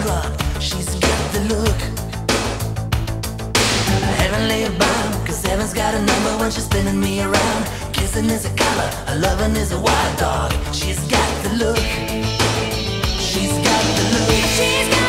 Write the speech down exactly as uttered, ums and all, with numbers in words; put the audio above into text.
rock, she's got the look. Heavenly bound, cause heaven's got a number when she's spinning me around. Kissing is a color, a loving is a wild dog. She's got the look. She's got the look. She's got